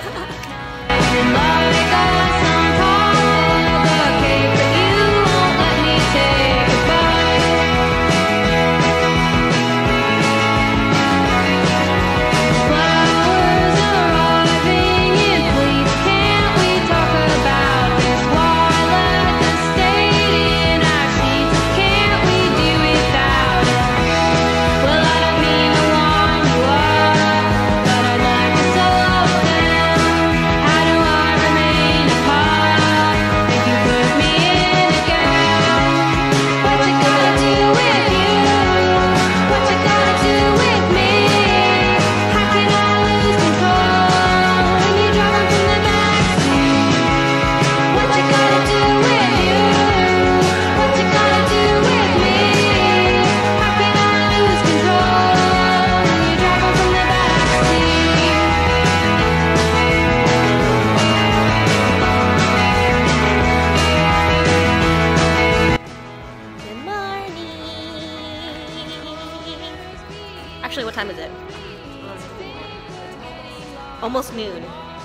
Actually, what time is it? Almost noon.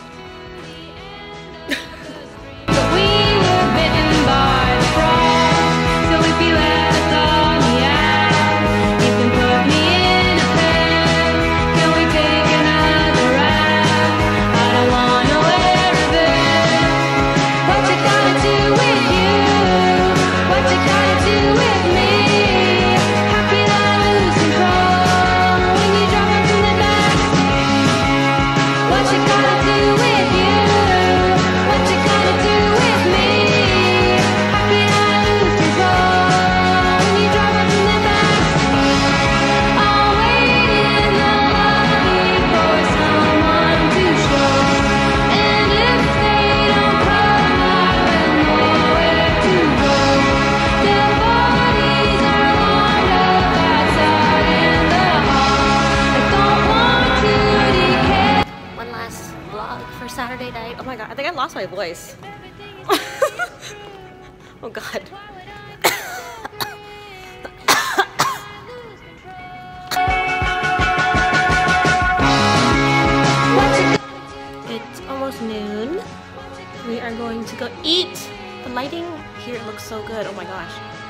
Saturday night. Oh my god, I think I lost my voice. Oh god. It's almost noon. We are going to go eat. The lighting here looks so good. Oh my gosh.